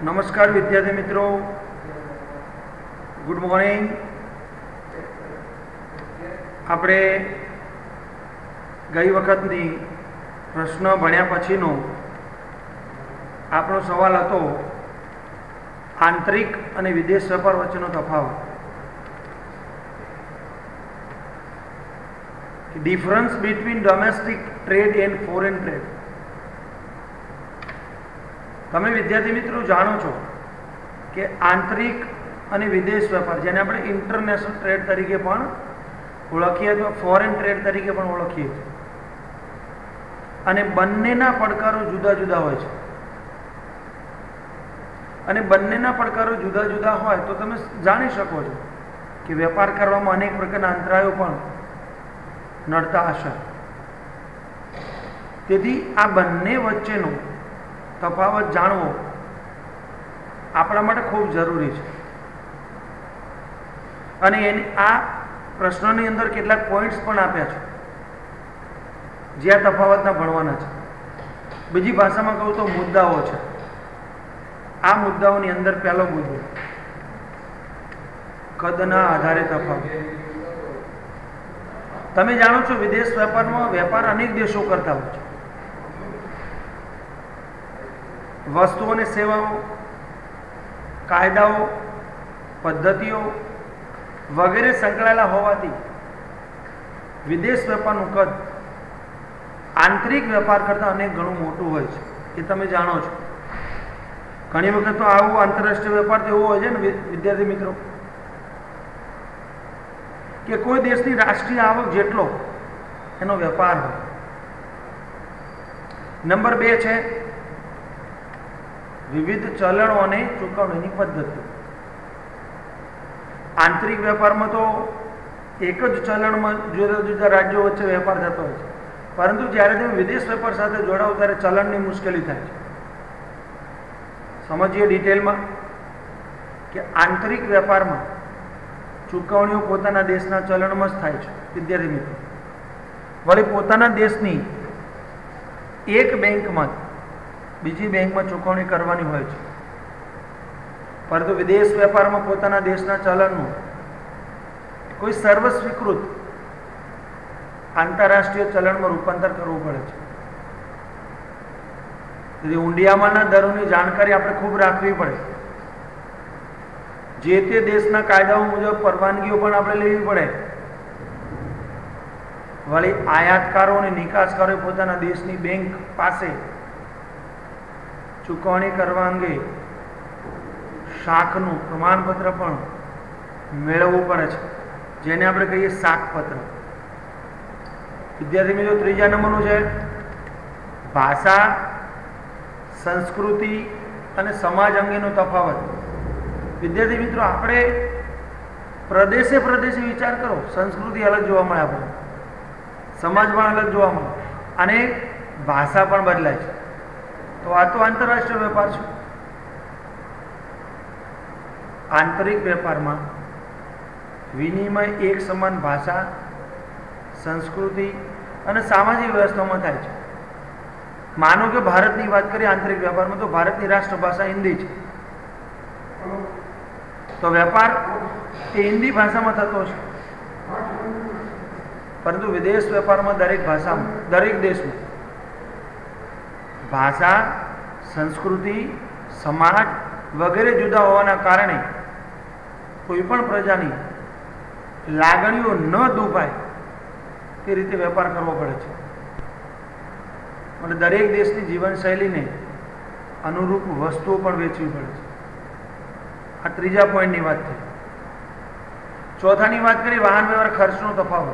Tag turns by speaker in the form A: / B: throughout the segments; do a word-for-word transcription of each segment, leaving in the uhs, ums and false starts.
A: नमस्कार विद्यार्थी मित्रों, गुड मॉर्निंग। આપણે ગઈ વખતની પ્રશ્ન ભણ્યા પછીનો આપણો સવાલ હતો આંતરિક અને વિદેશ વેપાર વચ્ચેનો તફાવત, difference between domestic trade and foreign trade. તમે વિદ્યાર્થી મિત્રો જાણો છો કે આંતરિક અને વિદેશ વેપાર, જેને આપણે ઇન્ટરનેશનલ ટ્રેડ તરીકે પણ ઓળખીએ અથવા ફોરેન ટ્રેડ તરીકે પણ ઓળખીએ છીએ, અને બંનેના પડકારો જુદા જુદા હોય છે। અને બંનેના પડકારો જુદા જુદા હોય તો તમે જાણી શકો છો કે વેપાર કરવામાં અનેક પ્રકારના અંતરાયો પણ નડતા હશે। તેથી આ બંને વચ્ચેનો તફાવત જાણવો આપણા માટે ખૂબ જરૂરી છે। અને એની આ પ્રશ્નની અંદર કેટલાક પોઈન્ટ્સ પણ આપ્યા છે જે આ તફાવતના ભણવાના છે। બીજી ભાષામાં કહું તો મુદ્દાઓ છે। આ મુદ્દાઓની અંદર પહેલો મુદ્દો કદના આધારે તફાવત। તમે જાણો છો વિદેશ વેપારમાં વેપાર અનેક દેશો કરતા હોય છે। વસ્તુઓ અને સેવાઓ, કાયદાઓ, પદ્ધતિઓ વગેરે સંકળાયેલા હોવાથી વિદેશ વેપારનું કદ આંતરિક વેપાર કરતાં અનેક ઘણું મોટું હોય છે, એ તમે જાણો છો। ઘણી વખત તો આવું આંતરરાષ્ટ્રીય વેપાર તો એવો હોય છે ને વિદ્યાર્થી મિત્રો કે કોઈ દેશની રાષ્ટ્રીય આવક જેટલો એનો વેપાર હોય। નંબર બે છે વિવિધ ચલણો અને ચૂકવણીની પદ્ધતિ। આંતરિક વેપારમાં તો એક જ ચલણમાં જુદા જુદા રાજ્યો વચ્ચે વેપાર થતો હોય છે, પરંતુ જ્યારે તમે વિદેશ વેપાર સાથે જોડાઓ ત્યારે ચલણની મુશ્કેલી થાય છે। સમજીએ ડિટેલમાં કે આંતરિક વેપારમાં ચૂકવણીઓ પોતાના દેશના ચલણમાં જ થાય છે વિદ્યાર્થી મિત્રો। વળી પોતાના દેશની એક બેંકમાં બીજી બેંકમાં ચૂકવણી કરવાની હોય છે, પરંતુ વિદેશ વેપારમાં પોતાના દેશના ચલણનું કોઈ સર્વ સ્વીકૃત આંતરરાષ્ટ્રીય ચલણમાં રૂપાંતર કરવું પડે છે। તેથી ઊંડિયામાંના દરોની જાણકારી આપણે ખૂબ રાખવી પડે। જે તે દેશના કાયદાઓ મુજબ પરવાનગીઓ પણ આપણે લેવી પડે। વળી આયાતકારો અને નિકાસકારોએ પોતાના દેશની બેંક પાસે ચૂકવણી કરવા અંગે શાખનું પ્રમાણપત્ર પણ મેળવવું પડે છે, જેને આપણે કહીએ શાકપત્ર। વિદ્યાર્થી મિત્રો, ત્રીજા નંબરનું છે ભાષા, સંસ્કૃતિ અને સમાજ અંગેનો તફાવત। વિદ્યાર્થી મિત્રો, આપણે પ્રદેશે પ્રદેશે વિચાર કરો, સંસ્કૃતિ અલગ જોવા મળે, આપણે સમાજ પણ અલગ જોવા મળે, અને ભાષા પણ બદલાય છે। તો આ તો આંતરરાષ્ટ્રીય વેપાર છે। આંતરિક વેપારમાં વિનિમય એક સમાન ભાષા, સંસ્કૃતિ અને સામાજિક વ્યવસ્થામાં થાય છે। માનો કે ભારતની વાત કરીએ આંતરિક વેપારમાં, તો ભારતની રાષ્ટ્રભાષા હિન્દી છે, તો વેપાર એ હિન્દી ભાષામાં થતો છે। પરંતુ વિદેશ વેપારમાં દરેક ભાષામાં, દરેક દેશમાં ભાષા, સંસ્કૃતિ, સમાજ વગેરે જુદા હોવાના કારણે કોઈ પણ પ્રજાની લાગણીઓ ન દુભાય તે રીતે વેપાર કરવો પડે છે। અને દરેક દેશની જીવનશૈલીને અનુરૂપ વસ્તુઓ પણ વેચવી પડે છે। આ ત્રીજા પોઈન્ટની વાત થઈ। ચોથાની વાત કરીએ વાહન વ્યવહાર ખર્ચનો તફાવત।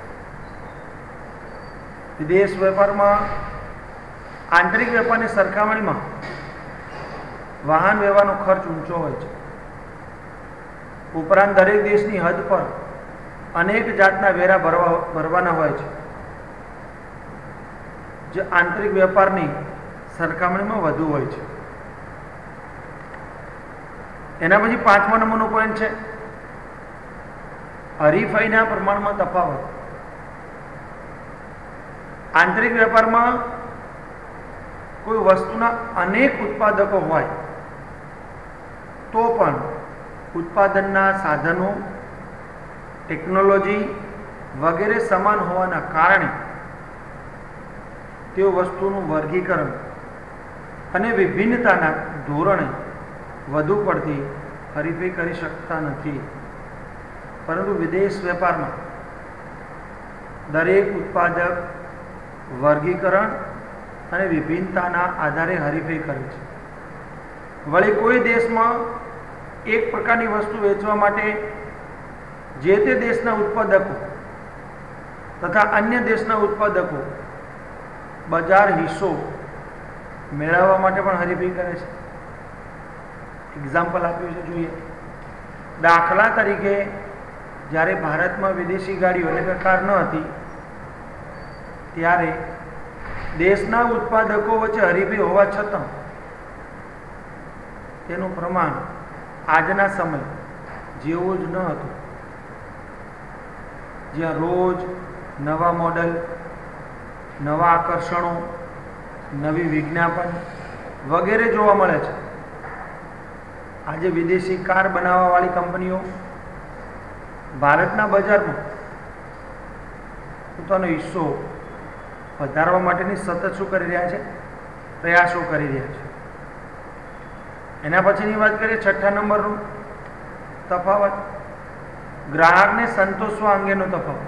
A: વિદેશ વેપારમાં આંતરિક વેપારની સરખામણીમાં વાહન વ્યવહારનો ખર્ચ ઊંચો હોય છે। ઉપરાંત દરેક દેશની હદ પર અનેક જાતના વેરા ભરવા ભરવાના હોય છે, જે આંતરિક વેપારની સરખામણીમાં વધુ હોય છે। એના પછી પાંચમા નંબરનો પોઈન્ટ છે હરીફાઈના પ્રમાણમાં તફાવત। આંતરિક વેપારમાં કોઈ વસ્તુના અનેક ઉત્પાદકો હોય તો પણ ઉત્પાદનના સાધનો, ટેકનોલોજી વગેરે સમાન હોવાના કારણે તેઓ વસ્તુનું વર્ગીકરણ અને વિભિન્નતાના ધોરણે વધુ પડતી હરીફાઈ કરી શકતા નથી. પરંતુ વિદેશ વેપારમાં દરેક ઉત્પાદક વર્ગીકરણ અને વિભિન્નતાના આધારે હરીફાઈ કરે છે. વળી કોઈ દેશમાં એક પ્રકારની વસ્તુ વેચવા માટે જે તે દેશના ઉત્પાદકો તથા અન્ય દેશના ઉત્પાદકો બજાર હિસ્સો મેળવવા માટે પણ હરીફાઈ કરે છે. એક્ઝામ્પલ આપ્યું છે, જોઈએ. દાખલા તરીકે જ્યારે ભારતમાં વિદેશી ગાડીઓ એટલે કે કાર ન હતી ત્યારે દેશના ઉત્પાદકો વચ્ચે હરીફાઈ હોવા છતાં તેનું પ્રમાણ આજના સમય જેવું જ ન હતું, જ્યાં રોજ નવા મોડલ, નવા આકર્ષણો, નવી વિજ્ઞાપન વગેરે જોવા મળે છે. આજે વિદેશી કાર બનાવવાવાળી કંપનીઓ ભારતના બજારમાં પોતાનો હિસ્સો વધારવા માટેની સતત શું કરી રહ્યા છે? પ્રયાસો કરી રહ્યા છે. એના પછીની વાત કરીએ, છઠ્ઠા નંબરનો તફાવત, ગ્રાહકને સંતોષવા અંગેનો તફાવત.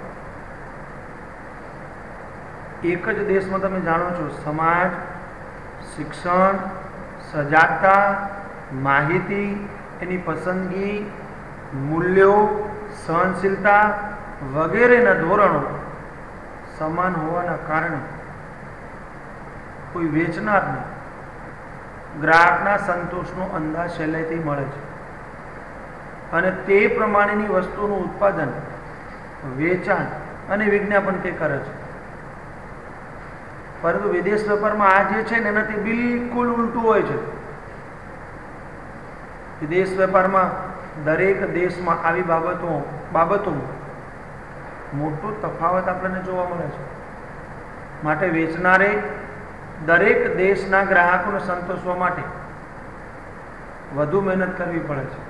A: એક જ દેશમાં તમે જાણો છો, સમાજ, શિક્ષણ, સજાગતા, માહિતી, એની પસંદગી, મૂલ્યો, સહનશીલતા વગેરેના ધોરણો સમાન હોવાના કારણે કોઈ વેચનારને ગ્રાહકના સંતોષનો અંદાજ સહેલાઈથી મળે છે અને તે પ્રમાણેની વસ્તુનું ઉત્પાદન, વેચાણ અને વિજ્ઞાપન તે કરે છે. પરંતુ વિદેશ વેપારમાં આ જે છે ને એનાથી બિલકુલ ઉલટું હોય છે. વિદેશ વેપારમાં દરેક દેશમાં આવી બાબતો બાબતોમાં મોટો તફાવત આપણને જોવા મળે છે. માટે વેચનારે દરેક દેશના ગ્રાહકોને સંતોષવા માટે વધુ મહેનત કરવી પડે છે.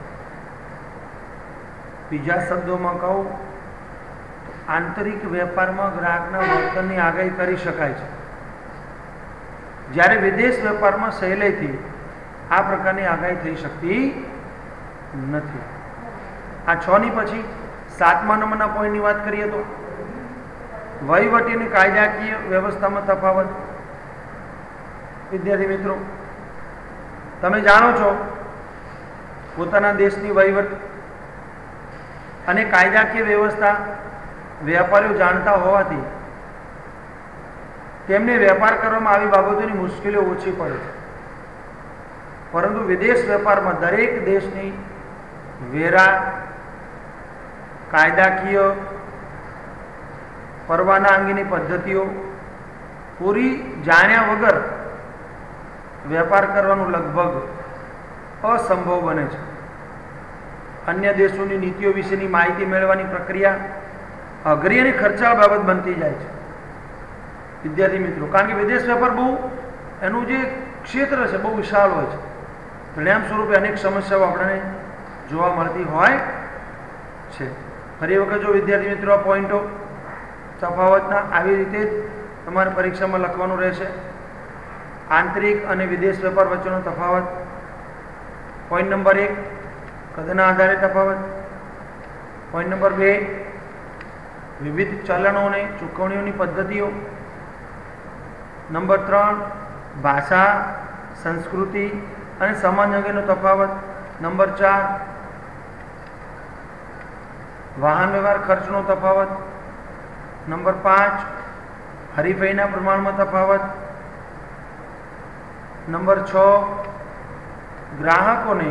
A: બીજા શબ્દોમાં કહું તો આંતરિક વેપારમાં ગ્રાહકના વર્તનની આગાહી કરી શકાય છે, જ્યારે વિદેશ વેપારમાં સહેલાઈથી આ પ્રકારની આગાહી થઈ શકતી નથી. આ છ ની પછી સાતમા નંબરના પોઈન્ટની વાત કરીએ તો વહીવટી અને કાયદાકીય વ્યવસ્થામાં તફાવત. વિદ્યાર્થી મિત્રો, તમે જાણો છો પોતાના દેશની વહીવટ અને કાયદાકીય વ્યવસ્થા વેપારીઓ જાણતા હોવાથી તેમને વેપાર કરવામાં આવી બાબતોની મુશ્કેલીઓ ઓછી પડે છે. પરંતુ વિદેશ વેપારમાં દરેક દેશની વેરા, કાયદાકીય, પરવાના અંગેની પદ્ધતિઓ પૂરી જાણ્યા વગર વેપાર કરવાનું લગભગ અસંભવ બને છે. અન્ય દેશોની નીતિઓ વિશેની માહિતી મેળવવાની પ્રક્રિયા અઘરી અને ખર્ચાળ બાબત બનતી જાય છે. વિદ્યાર્થી મિત્રો, કારણ કે વિદેશ વેપાર બહુ એનું જે ક્ષેત્ર છે બહુ વિશાળ હોય છે. પરિણામ સ્વરૂપે અનેક સમસ્યાઓ આપણને જોવા મળતી હોય છે. ફરી વખત જો વિદ્યાર્થી મિત્રો આ પોઈન્ટો તફાવતના આવી રીતે જ તમારે પરીક્ષામાં લખવાનું રહેશે. આંતરિક અને વિદેશ વેપાર વચ્ચેનો તફાવત. પોઈન્ટ નંબર એક, કદના આધારે તફાવત. પોઈન્ટ નંબર બે, વિવિધ ચલણો અને ચૂકવણીઓની પદ્ધતિઓ. નંબર ત્રણ, ભાષા, સંસ્કૃતિ અને સમાજ અંગેનો તફાવત. નંબર ચાર, વાહન વ્યવહાર ખર્ચનો તફાવત. નંબર પાંચ, હરીફાઈના પ્રમાણમાં તફાવત. નંબર છ, ગ્રાહકોને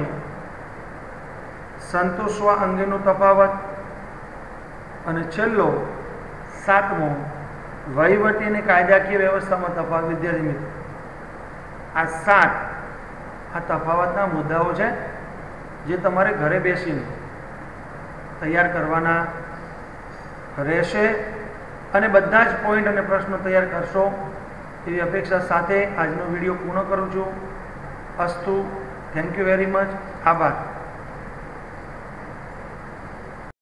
A: સંતોષવા અંગેનો તફાવત. અને છેલ્લો સાતમો, વહીવટી અને કાયદાકીય વ્યવસ્થામાં તફાવત. વિદ્યાર્થી મિત્રો, આ સાત આ તફાવતના મુદ્દાઓ છે જે તમારે ઘરે બેસીને તૈયાર કરવાના રહેશે અને બધા જ પોઈન્ટ અને પ્રશ્નો તૈયાર કરશો એવી અપેક્ષા સાથે આજનો વિડીયો પૂર્ણ કરું છું. અસ્તુ. Thank you very much. આભાર.